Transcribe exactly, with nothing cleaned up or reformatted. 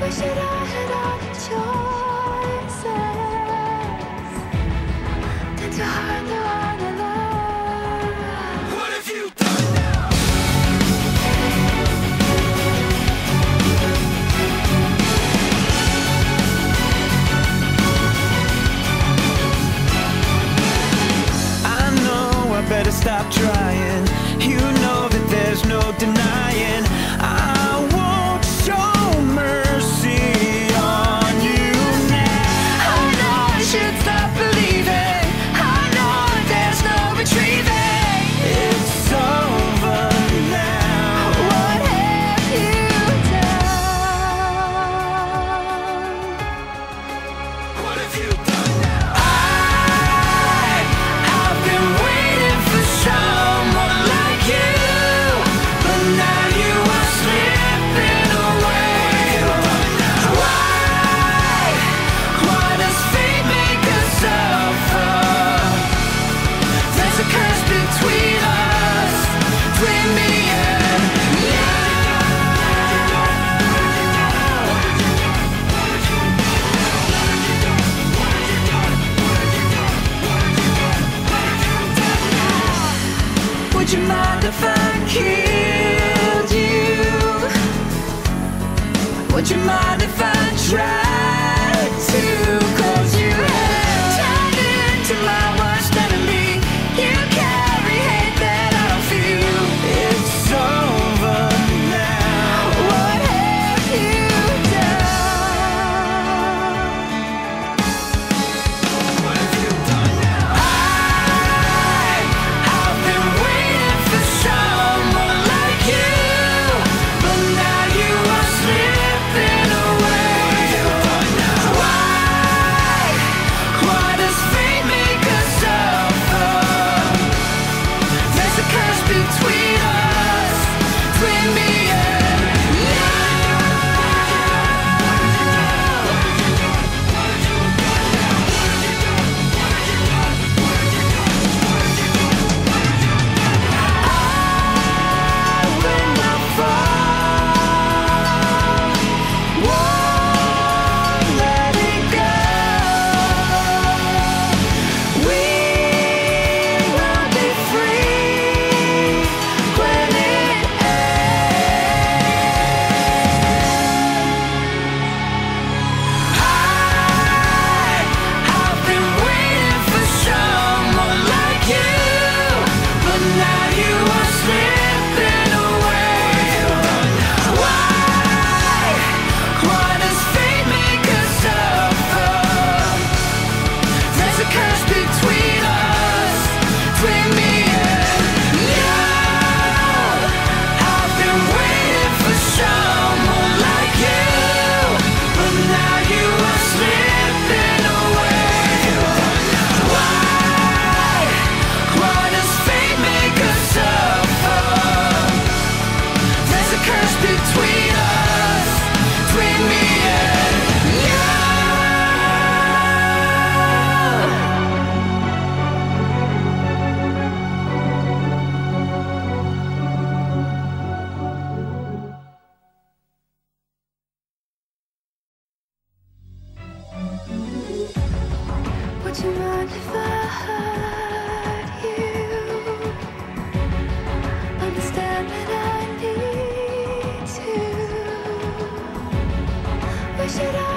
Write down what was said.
Wish that I had all the choices. Tend to hurt the one I love. What have you done now? I know I better stop trying. You know that there's no denying I won't show mercy on you now. I know I should stop believing. I know there's no retrieving. It's over now. What have you done? What have you done now? I, I've been waiting for someone like you, but now you are slipping away. Why? Why does fate make us suffer? There's a curse between us, between me and you. Would you mind if I killed you? Would you mind if I tried to? Cause you have turned into my worst enemy. You carry hate that I don't feel. It's over now. What have you done? What have you done now? I, I've been waiting for someone like you, but now you are slipping away. Why? Why does fate make us suffer? There's a curse between us, between me and you. I will not fall, won't let it go. We will be free when it ends. I, I've been waiting for someone like you, but now you are slipping away. Why? Why does fate make us suffer? There's a curse between us, between me and you. I've been waiting for someone like you, but now you are slipping away. Why? Why does fate make us suffer? There's a curse between us, between me and you. Would you mind if I hurt you? Understand that I need to. Wish that I